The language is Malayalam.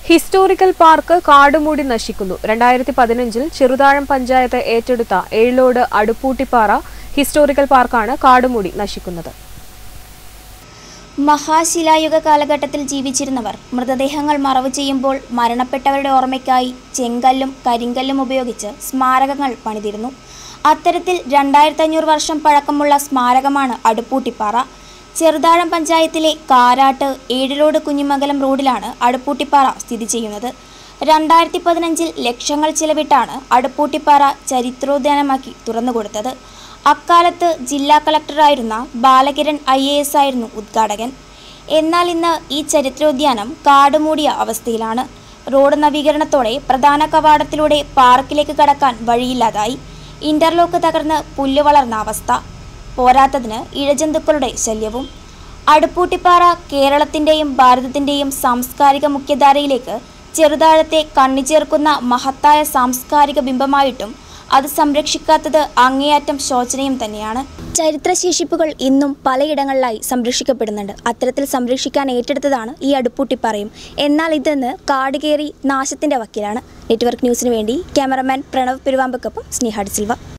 ഹിസ്റ്റോറിക്കൽ പാർക്ക് കാടുമൂടി നശിക്കുന്നു. 2015-ൽ ചെറുതാഴം പഞ്ചായത്ത് ഏറ്റെടുത്ത ഏഴിലോട് അടുപ്പൂട്ടിപ്പാറ ഹിസ്റ്റോറിക്കൽ പാർക്കാണ് കാടുമൂടി നശിക്കുന്നത്. മഹാശിലായുഗ കാലഘട്ടത്തിൽ ജീവിച്ചിരുന്നവർ മൃതദേഹങ്ങൾ മറവ് ചെയ്യുമ്പോൾ മരണപ്പെട്ടവരുടെ ഓർമ്മയ്ക്കായി ചെങ്കല്ലും കരിങ്കല്ലും ഉപയോഗിച്ച് സ്മാരകങ്ങൾ പണിതിരുന്നു. അത്തരത്തിൽ 2500 വർഷം പഴക്കമുള്ള സ്മാരകമാണ് അടുപ്പൂട്ടിപ്പാറ. ചെറുതാഴം പഞ്ചായത്തിലെ കാരാട്ട് ഏഴിലോട് കുഞ്ഞിമംഗലം റോഡിലാണ് അടുപ്പൂട്ടിപ്പാറ സ്ഥിതി ചെയ്യുന്നത്. 2015-ൽ ലക്ഷങ്ങൾ ചിലവിട്ടാണ് അടുപ്പൂട്ടിപ്പാറ ചരിത്രോദ്യാനമാക്കി തുറന്നുകൊടുത്തത്. അക്കാലത്ത് ജില്ലാ കളക്ടറായിരുന്ന ബാലകിരൺ IAS ആയിരുന്നു ഉദ്ഘാടകൻ. എന്നാൽ ഇന്ന് ഈ ചരിത്രോദ്യാനം കാടുമൂടിയ അവസ്ഥയിലാണ്. റോഡ് നവീകരണത്തോടെ പ്രധാന കവാടത്തിലൂടെ പാർക്കിലേക്ക് കടക്കാൻ വഴിയില്ലാതായി. ഇന്റർലോക്ക് തകർന്ന് പുല്ല് വളർന്ന അവസ്ഥ. പോരാത്തതിന് ഇഴജന്തുക്കളുടെ ശല്യവും. അടുപ്പൂട്ടിപ്പാറ കേരളത്തിൻ്റെയും ഭാരതത്തിൻ്റെയും സാംസ്കാരിക മുഖ്യധാരയിലേക്ക് ചെറുതാഴത്തെ കണ്ണിച്ചേർക്കുന്ന മഹത്തായ സാംസ്കാരിക ബിംബമായിട്ടും അത് സംരക്ഷിക്കാത്തത് അങ്ങേയറ്റം ശോചനീയം തന്നെയാണ്. ചരിത്രശേഷിപ്പുകൾ ഇന്നും പലയിടങ്ങളിലായി സംരക്ഷിക്കപ്പെടുന്നുണ്ട്. അത്തരത്തിൽ സംരക്ഷിക്കാൻ ഏറ്റെടുത്തതാണ് ഈ അടുപ്പൂട്ടിപ്പാറയും. എന്നാൽ ഇതെന്ന് കാടുകേറി നാശത്തിൻ്റെ വക്കിലാണ്. നെറ്റ്വർക്ക് ന്യൂസിന് വേണ്ടി ക്യാമറമാൻ പ്രണവ് പെരുവാമ്പക്കൊപ്പം സ്നേഹ സിൽവ.